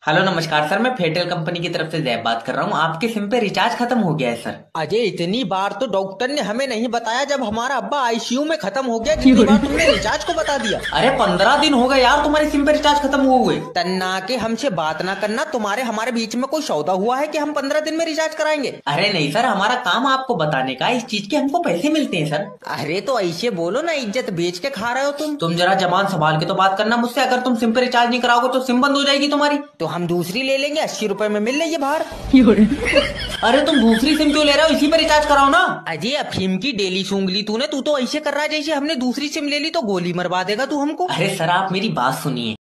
Hello नमस्कार sir, मैं Vettel company की तरफ से जैब बात कर रहा हूँ। आपके सिम पे रिचार्ज खत्म हो गया है सर। अजय, इतनी बार तो डॉक्टर ने हमें नहीं बताया। जब हमारा अब्बा आईसीयू में खत्म हो गया, जितनी बार तुमने रिचार्ज को बता दिया। अरे 15 दिन हो गए यार तुम्हारी सिम पे रिचार्ज खत्म हुए। तन्ना के हमसे बात ना करना। तुम्हारे हमारे बीच में कोई सौदा हुआ है कि हम 15 दिन में रिचार्ज कराएंगे? अरे नहीं सर, हमारा काम आपको बताने का, इस चीज के हमको पैसे मिलते हैं सर। अरे तो ऐसे बोलो ना, इज्जत बेच के खा रहे हो तुम। जरा जबान संभाल के तो बात करना मुझसे। अगर तुम सिम पे रिचार्ज नहीं कराओगे तो सिम बंद हो जाएगी तुम्हारी। तो हम दूसरी ले लेंगे, 80 रुपए में मिल रही है बाहर। अरे तुम दूसरी सिम क्यों ले रहे हो, इसी पे रिचार्ज कराओ ना। अजय, अफीम की डेली सूंघ ली तूने। तू तो ऐसे कर रहा है जैसे हमने दूसरी सिम ले ली तो गोली मरवा देगा तू हमको। अरे सर आप मेरी बात सुनिए।